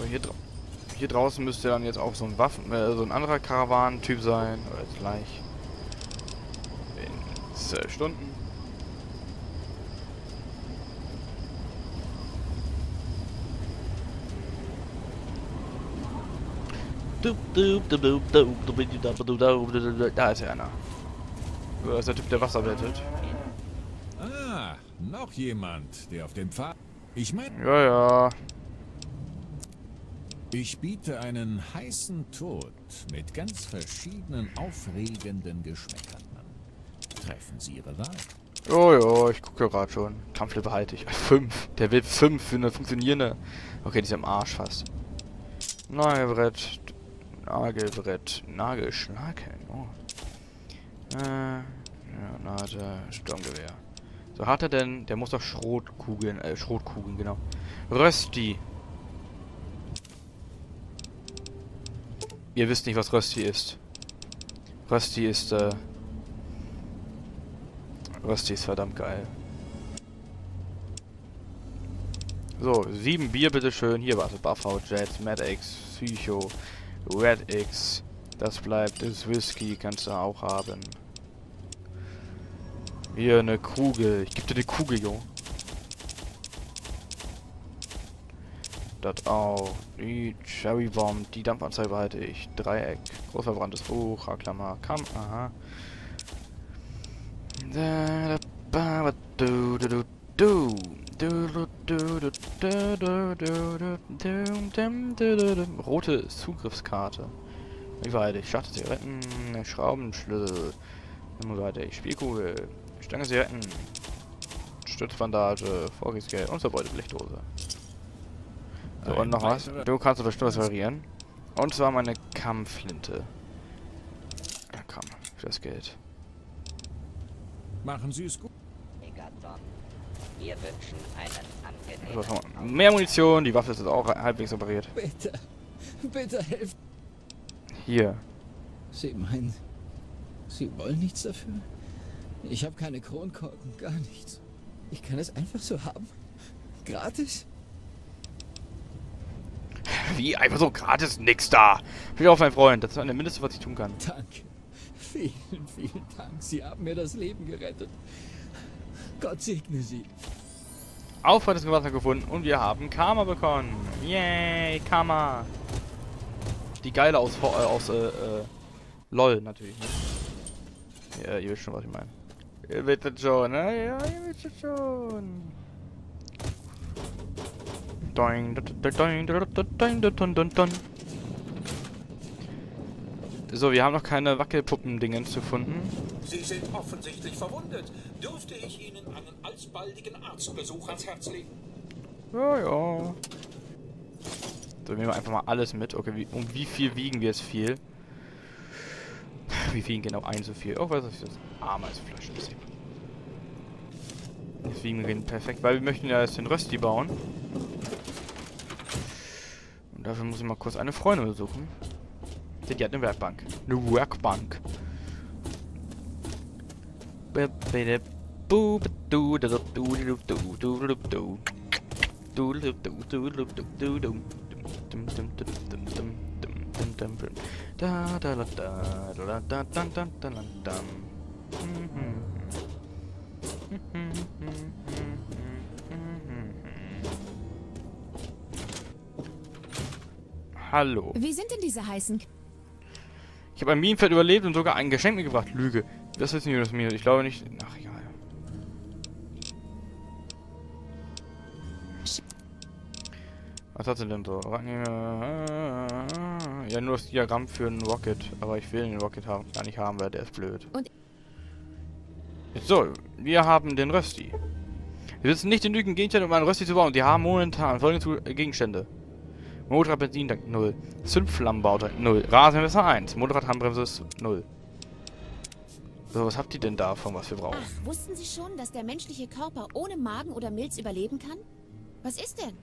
hier draußen müsste dann jetzt auch so ein so ein anderer Karawanentyp sein. Oder jetzt gleich. In 12 Stunden. Da ist ja einer. Das ist der Typ, der Wasser wettet. Ah, noch jemand, der auf dem Pfad... Ich meine... Ja, ja. Ich biete einen heißen Tod mit ganz verschiedenen aufregenden Geschmäckern an. Treffen Sie Ihre Wahl. Oh ja, ich gucke ja gerade schon. Kampflevel halte ich. 5. Der will 5 für eine funktionierende... Okay, die ist am Arsch fast. Nagelbrett. Nagelschnaken. Oh. Granate, Sturmgewehr. So, hat er denn... Der muss doch Schrotkugeln, genau. Rösti. Ihr wisst nicht, was Rösti ist. Rösti ist verdammt geil. So, 7 Bier bitteschön. Hier, warte, Buffalo, Jets, Mad X, Psycho, Red X. Das bleibt, ist Whisky, kannst du auch haben. Hier eine Kugel. Ich geb dir die Kugel, Jo. Das auch. Die Cherry Bomb, die Dampfanzeige behalte ich. Dreieck, großverbranntes Buch, Haklammer, Kamm, aha. Rote Zugriffskarte. Wie weit ich? Schachtel Zigaretten, Schraubenschlüssel. Wie weit ich? Spielkugel, Stange Zigaretten, Stützbandage, Vorkriegsgeld und verbeute Blechdose. So, und noch was. Du kannst bestimmt was variieren. Und zwar meine Kammflinte. Ja, komm, für das Geld. Machen Sie es gut. Megaton. Wir wünschen einen So, angenehmen mehr Munition, die Waffe ist jetzt auch halbwegs repariert. Bitte, bitte helft. Hier. Sie meinen, Sie wollen nichts dafür? Ich habe keine Kronkorken, gar nichts. Ich kann es einfach so haben. Gratis? Wie? Einfach so gratis? Nix da. Viel auf, mein Freund. Das ist das Mindeste, was ich tun kann. Danke. Vielen, vielen Dank. Sie haben mir das Leben gerettet. Gott segne Sie. Aufwärtiges Wasser gefunden und wir haben Karma bekommen. Yay, Karma. Die geile aus LOL natürlich. Ne? Ja, ihr wisst schon, was ich meine. Ihr wisst schon, ne? Ja, ihr wisst schon. Doing, doing, doing, doing, doing, doing. So, wir haben noch keine Wackelpuppen-Dingens gefunden. Sie sind offensichtlich verwundet. Dürfte ich Ihnen einen alsbaldigen Arztbesuch ans Herz legen? Ja, ja. So, nehmen wir einfach mal alles mit. Okay, um wie viel wiegen wir jetzt viel? Wir wiegen genau so viel. Oh, was ist das? Ameisflasche. Das wiegen wir perfekt, weil wir möchten ja jetzt den Rösti bauen. Und dafür muss ich mal kurz eine Freundin besuchen. Die hat eine Werkbank. Eine Werkbank. Hallo. Wie sind denn diese heißen... Ich habe ein Minenfeld überlebt und sogar ein Geschenk mitgebracht. Lüge. Das ist nicht das mir. Ich glaube nicht. Ach, egal. Was hat sie denn so? Ja, nur das Diagramm für einen Rocket. Aber ich will den Rocket gar nicht haben, weil der ist blöd. Und So, wir haben den Rösti. Wir besitzen nicht genügend Gegenstände, um einen Rösti zu bauen. Die haben momentan folgende Gegenstände. Motorrad Benzintank 0. Zündflammenbauteil 0. Rasenmesser 1. Motorrad Handbremse 0. So, was habt ihr denn davon, was wir brauchen? ach, wussten Sie schon, dass der menschliche Körper ohne Magen oder Milz überleben kann? Was ist denn?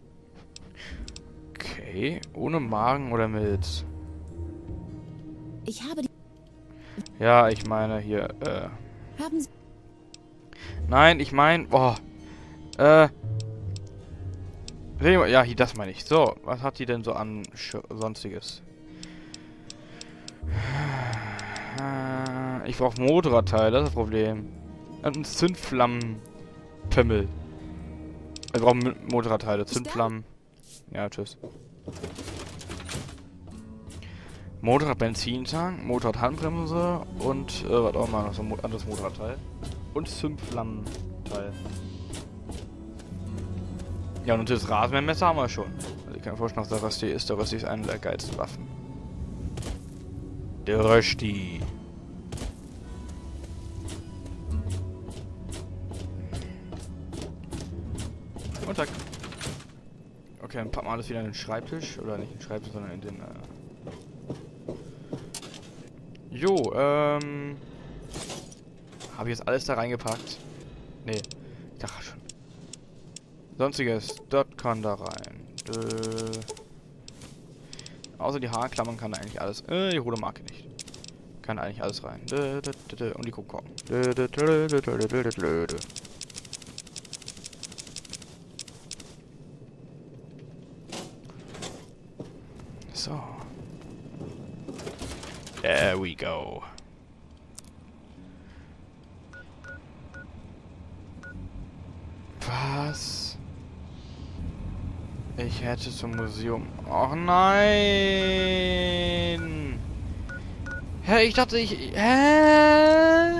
Okay, ohne Magen oder Milz. Ich habe die... Ja, ich meine hier, Haben Sie... Nein, ich meine, boah. Ja, hier, das meine ich. So, was hat die denn so an Sonstiges? Ich brauche Motorradteile, das ist das Problem. Und ein Zündflammenpimmel. Wir brauchen Motorradteile, Zündflammen. Ja, tschüss. Motorrad-Benzintank, Motorrad-Handbremse und was auch mal noch so ein anderes Motorradteil. Und Zündflammenteil. Ja, und das Rasenmähermesser haben wir schon. Also ich kann mir vorstellen, was der Rösti ist. Der Rösti ist eine der geilsten Waffen. Der Rösti. Und zack. Okay, dann packen wir alles wieder in den Schreibtisch. Oder nicht in den Schreibtisch, sondern in den... Jo, habe ich jetzt alles da reingepackt? Nee, ich dachte schon. Sonstiges, dort kann da rein. Außer die Haarklammern kann da eigentlich alles. Die rote Marke nicht. Kann da eigentlich alles rein. Und die Kuhkorken. So. There we go. Was? Ich hätte zum Museum... Och nein! Hä, ich dachte ich... Hä?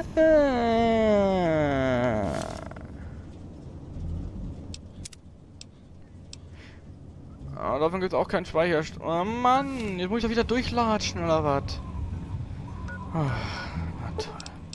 Oh, davon gibt es auch keinen Speicher. Oh Mann, jetzt muss ich doch wieder durchlatschen oder was? Oh, na toll.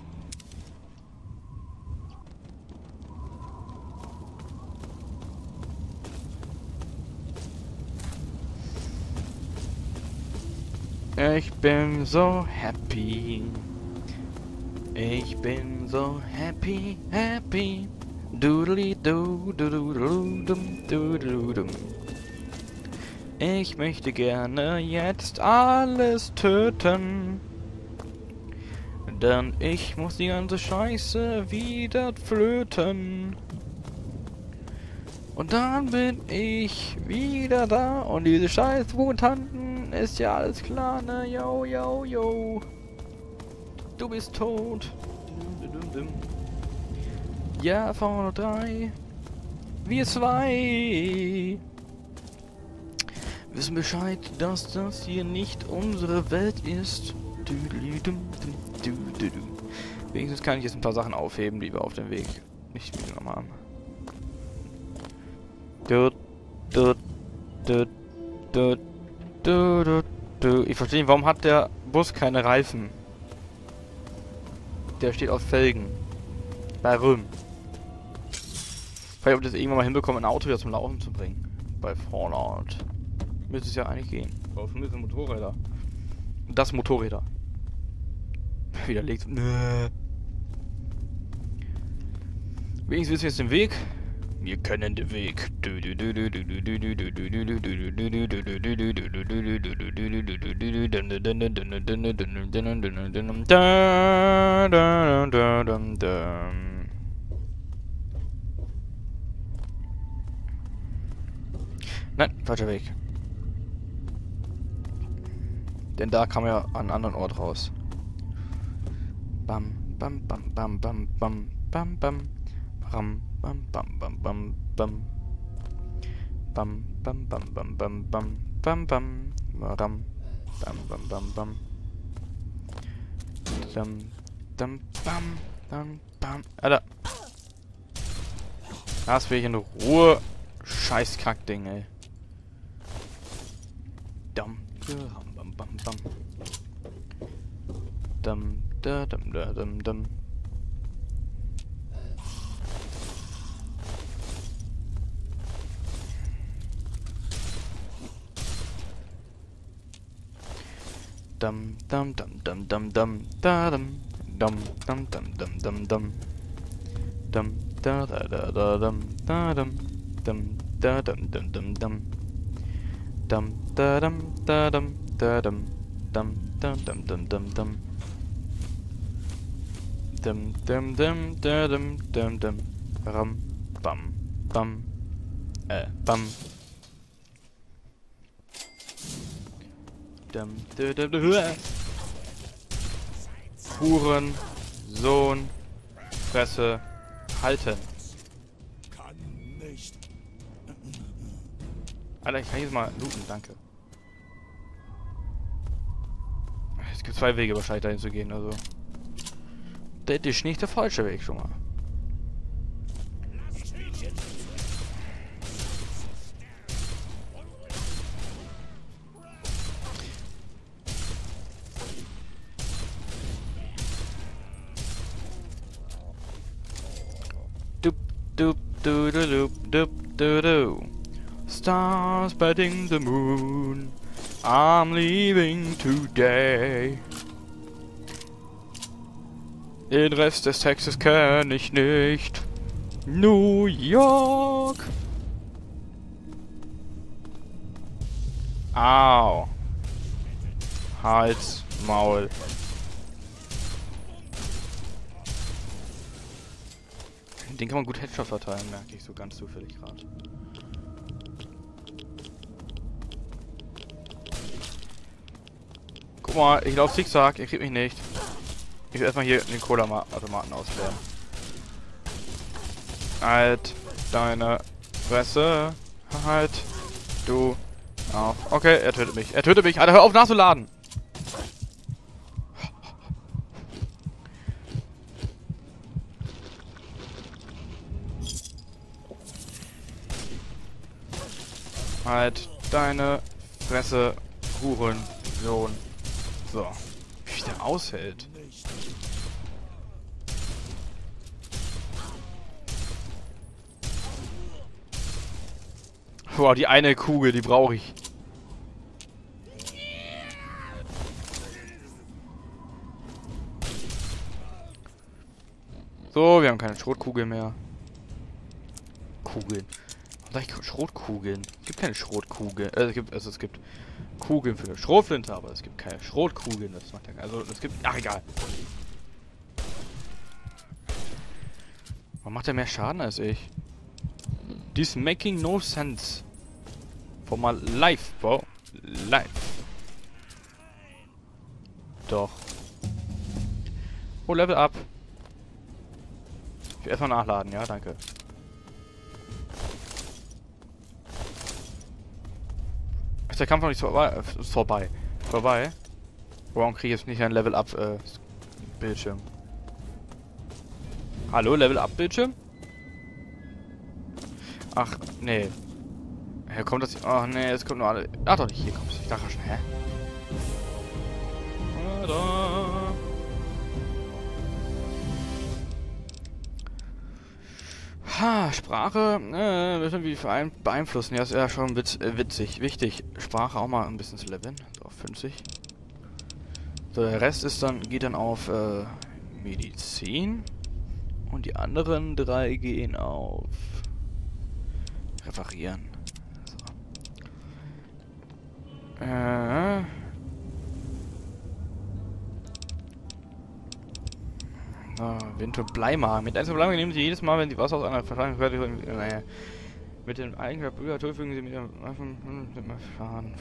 Ich bin so happy. Ich bin so happy, happy. Doodly doo, doodly dum, doodly dum. Ich möchte gerne jetzt alles töten. Denn ich muss die ganze Scheiße wieder flöten. Und dann bin ich wieder da. Und diese scheiß Mutanten ist ja alles klar, ne? Yo, yo, yo. Du bist tot. Ja, vorne 3. Wir 2. Wissen Bescheid, dass das hier nicht unsere Welt ist. Wenigstens kann ich jetzt ein paar Sachen aufheben, die wir auf dem Weg nicht mitgenommen haben. Ich verstehe nicht, warum hat der Bus keine Reifen? Der steht aus Felgen. Bei Röhm. Vielleicht, ob ich das irgendwann mal hinbekomme, ein Auto wieder zum Laufen zu bringen. Bei Fallout. Müsste es ja eigentlich gehen. Aber für mich sind Motorräder. Das Motorräder. Widerlegt. Wenigstens wissen wir jetzt den Weg. Wir kennen den Weg. Nein, falscher Weg. Denn da kam ja an einen anderen Ort raus. Bam, bam, bam, bam, bam, bam, bam, bam. Bam, bam, bam, bam, bam, bam. Bam, bam, bam, bam, bam, bam, bam, bam. Ram. Bam, bam, bam, bam. Dam, dam, bam, dam, bam. Alter. Lass mich in Ruhe. Scheiß Kackding, ey. Dam, bam, bam, bam. Dam, da, dam, da, dam, dam. Dum dum dum dum dum dum da dum dum dum dum dum dum dum dum da da da da dum da dum dum da dum dum dum dum dum da dum da dum da dum dum dum dum dum dum dum dum dum dum da dum dum dum ram bam bam bam Huren, Sohn, Fresse, halten. Alter, ich kann jetzt mal looten, danke. Es gibt 2 Wege wahrscheinlich dahin zu gehen, also. Das ist nicht der falsche Weg schon mal. Dup, dup, du, du, dup, dup, du, du. Stars betting the moon. I'm leaving today. Den Rest des Textes kenne ich nicht. New York. Au. Hals, Maul. Den kann man gut Headshot verteilen, merke ich so ganz zufällig gerade. Guck mal, ich laufe Zickzack, ihr kriegt mich nicht. Ich will erstmal hier den Cola-Automaten ausleeren. Halt deine Fresse. Halt du auf. Okay, er tötet mich. Er tötet mich. Alter, hör auf nachzuladen. Halt deine Fresse, Hurensohn. So. Wie der aushält. Boah, die eine Kugel, die brauche ich. So, wir haben keine Schrotkugel mehr. Kugeln. Sag ich Schrotkugeln? Es gibt keine Schrotkugeln. Es gibt Kugeln für eine Schrotflinte, aber es gibt keine Schrotkugeln. Das macht ja, also es gibt. Ach egal. Warum macht er mehr Schaden als ich? This making no sense. For my life, bro. Life. Doch. Oh, Level up. Ich will erstmal nachladen, ja, danke. Ist der Kampf noch nicht vorbei? Vorbei? Warum kriege ich jetzt nicht ein Level up Bildschirm? Hallo, Level up Bildschirm? Ach, nee. Hier kommt das. Ach nee, es kommt nur alle. Ach doch nicht, hier kommt es. Ich dachte schon, hä? Ha, Sprache, irgendwie beeinflussen. Ja, ist ja schon witzig. Wichtig, Sprache auch mal ein bisschen zu leveln. So, auf 50. So, der Rest ist dann, geht dann auf Medizin. Und die anderen 3 gehen auf Reparieren. So. Wind- und Bleimagen. Mit 1 Bleimagen nehmen Sie jedes Mal, wenn Sie Wasser aus einer Verteilung naja. Mit dem Eigenkörper fügen Sie mit dem Waffen fahren.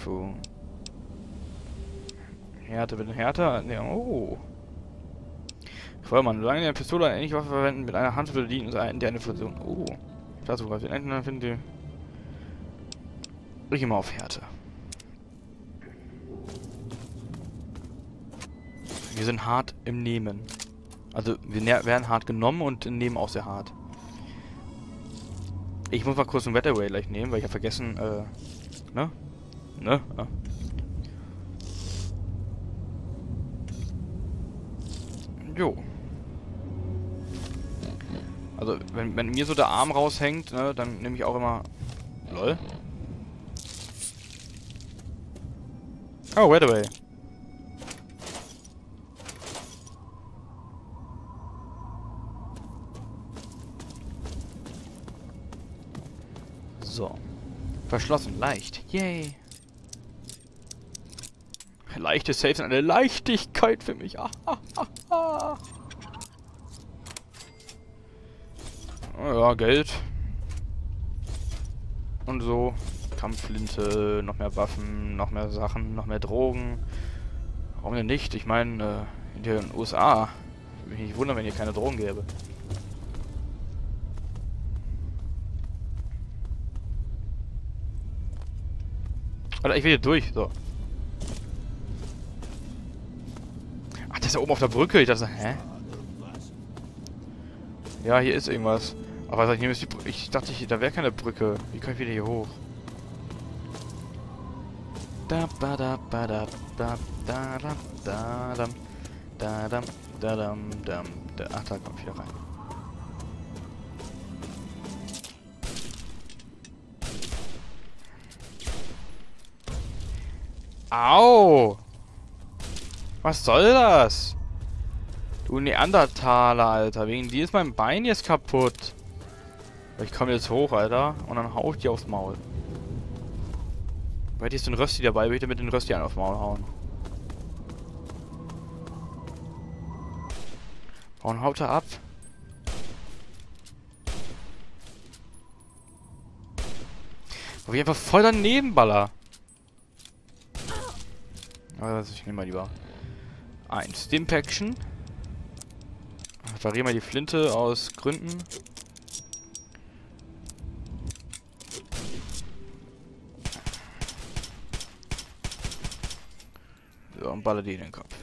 Härte, bitte härter. Ne, oh. Vollmann, solange Sie eine Pistole eine ähnliche Waffe verwenden, mit einer Hand würde dienen, der eine Fusion. Oh. Dazu was. Den Enden finden Sie. Ich immer auf Härte. Wir sind hart im Nehmen. Also, wir werden hart genommen und nehmen auch sehr hart. Ich muss mal kurz ein Weatherway gleich nehmen, weil ich habe vergessen, ne? Ne? Ja. Jo. Also, wenn mir so der Arm raushängt, ne, dann nehme ich auch immer... Lol. Oh, Weatherway. So. Verschlossen. Leicht. Yay. Leichte Saves sind eine Leichtigkeit für mich. Ah, ah, ah, ah. Oh ja, Geld. Und so. Kampfflinte, noch mehr Waffen, noch mehr Sachen, noch mehr Drogen. Warum denn nicht? Ich meine, in den USA würde mich nicht wundern, wenn hier keine Drogen gäbe. Alter, ich will hier durch, so. Ach, das ist ja oben auf der Brücke. Ich dachte, hä? Ja, hier ist irgendwas. Aber hier ist ich dachte, da wäre keine Brücke. Wie kann ich wieder hier hoch? Da ba da ba da da da da da dam da dam da dam dam da. Ach, da komm ich wieder rein. Au! Was soll das? Du Neandertaler, Alter. Wegen dir ist mein Bein jetzt kaputt. Ich komme jetzt hoch, Alter. Und dann hau ich dir aufs Maul. Hätte ich so einen Rösti dabei, würde ich mit den Rösti einen aufs Maul hauen. Und haut er ab. Wo ich einfach voll daneben baller. Also ich nehme mal lieber ein Stimpaction. Variere mal die Flinte aus Gründen. So, und baller die in den Kopf.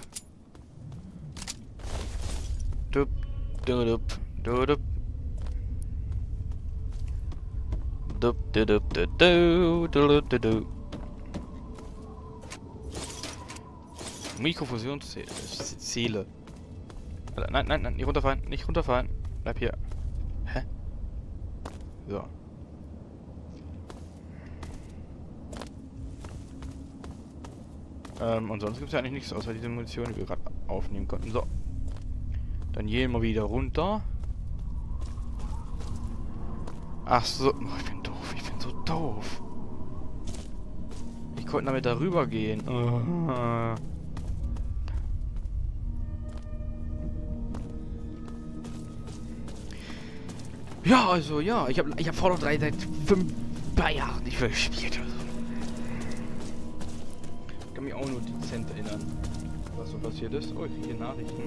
Dup, dup, dup. Dup, dup, dup, dup, dup, dup, dup. Mikrofusionsziele. Nein, nein, nein, nicht runterfallen, nicht runterfallen. Bleib hier. Hä? So. Und sonst gibt es ja eigentlich nichts außer diese Munition, die wir gerade aufnehmen konnten. So. Dann gehen wir wieder runter. Ach so. Oh, ich bin doof, ich bin so doof. Ich konnte damit darüber gehen. Ja, also, ja, ich hab Fallout 3 seit 5 Jahren nicht mehr gespielt. Also. Ich kann mich auch nur dezent erinnern, was so passiert ist. Oh, ich kriege hier Nachrichten.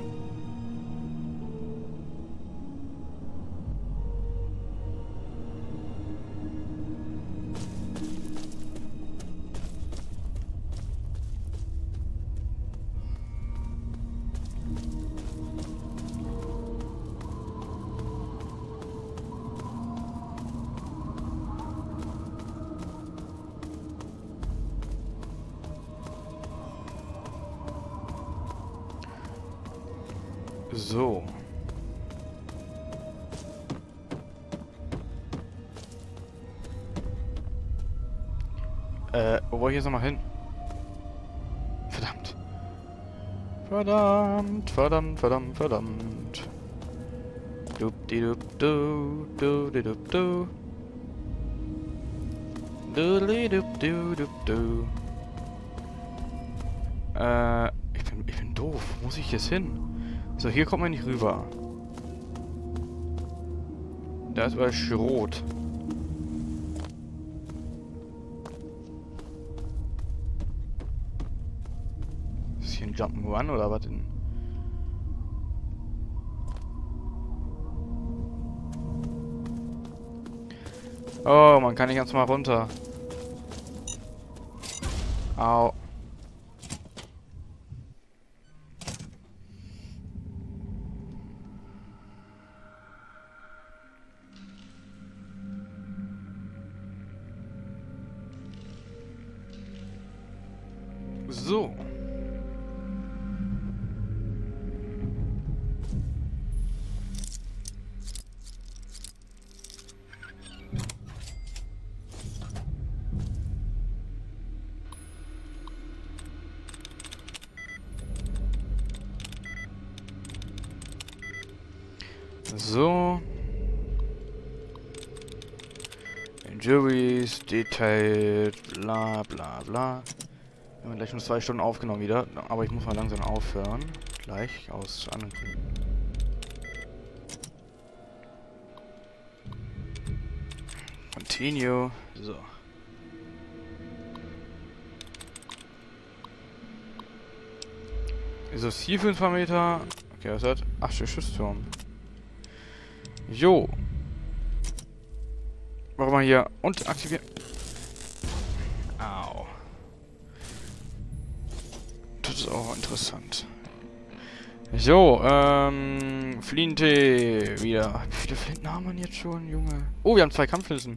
So. Wo wollte ich jetzt nochmal hin? Verdammt. Verdammt, verdammt, verdammt, verdammt. Dup-di-dup-du, du-di-dup-du. Du-di-dup-du-dup-du. Ich bin doof. Wo muss ich jetzt hin? So, hier kommt man nicht rüber. Da ist aber Schrot. Ist hier ein Jump'n'Run oder was denn? Oh, man kann nicht ganz mal runter. Au. So. So. Injuries, detailed, bla bla bla. Wir haben gleich schon 2 Stunden aufgenommen wieder, aber ich muss mal langsam aufhören. Gleich, aus anderen Gründen. Continue. So. Ist das hier für ein paar Meter? Okay, was hat? Ach, der Schussturm. Jo. Warum mal hier und aktivieren. Au. Das ist auch interessant. So, Flinte wieder. Wie viele Flinten haben wir jetzt schon, Junge? Oh, wir haben 2 Kampfflinten.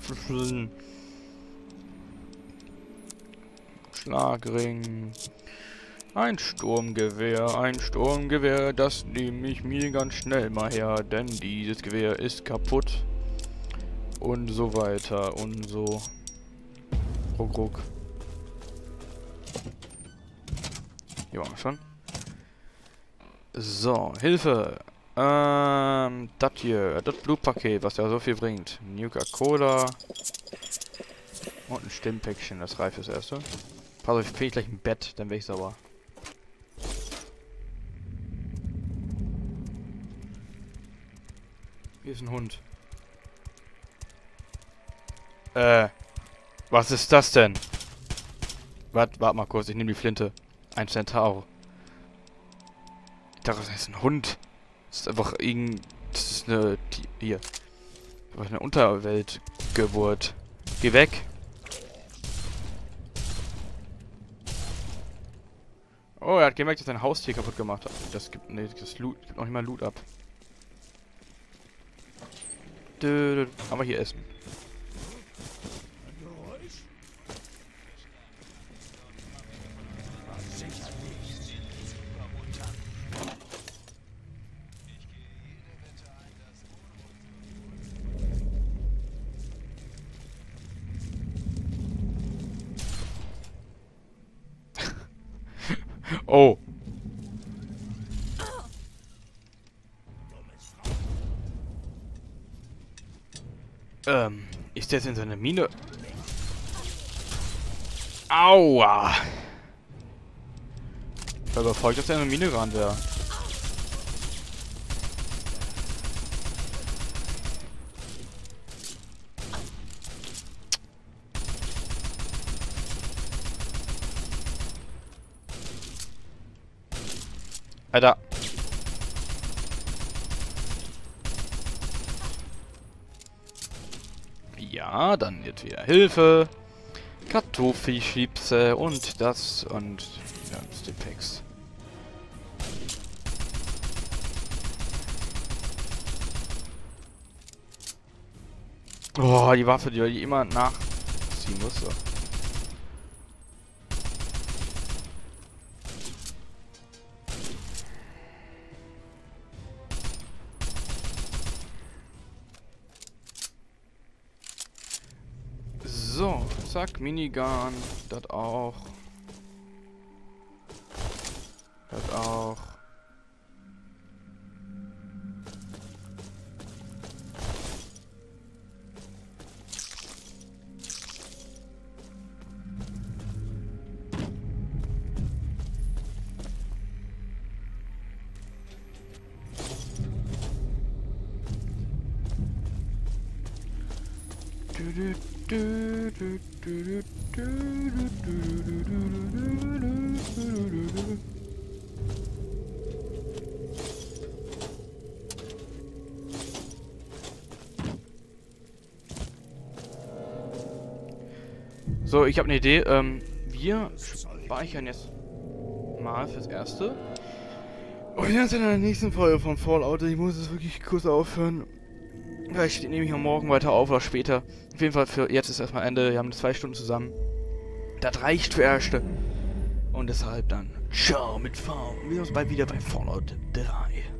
Schlagring. Ein Sturmgewehr, das nehme ich mir ganz schnell mal her, denn dieses Gewehr ist kaputt. Und so weiter und so. Ruck, ruck. Hier waren wir schon. So, Hilfe. Das hier, das Blutpaket, was ja so viel bringt. Nuka-Cola. Und ein Stimmpäckchen, das reicht fürs Erste. Pass auf, ich finde gleich ein Bett, dann wäre ich sauer. Hier ist ein Hund. Was ist das denn? Warte mal kurz, ich nehme die Flinte. Ein Centaur. Ich dachte, das ist ein Hund. Das ist einfach irgendein... Das ist eine... Hier. Das ist eine Unterweltgeburt. Geh weg. Oh, er hat gemerkt, dass sein Haustier kaputt gemacht hat. Das gibt... Nee, das Loot, gibt noch nicht mal Loot ab. Aber hier essen. Oh. Ist der jetzt in seiner Mine? Aua! Ich war überzeugt, dass der in eine Mine gerannt wäre. Alter. Ja, dann jetzt wieder Hilfe. Kartoffelchips und das und ja, Stimpaks. Oh, die Waffe, die immer nachziehen musste. So, zack, Minigun, das auch. Das auch. So, ich habe eine Idee. Wir speichern jetzt mal fürs Erste. Und wir sehen uns in der nächsten Folge von Fallout. Ich muss es wirklich kurz aufhören. Vielleicht nehme ich am Morgen weiter auf oder später. Auf jeden Fall für jetzt ist erstmal Ende. Wir haben 2 Stunden zusammen. Das reicht für Erste. Und deshalb dann ciao mit V. Wir sehen uns bald wieder bei Fallout 3.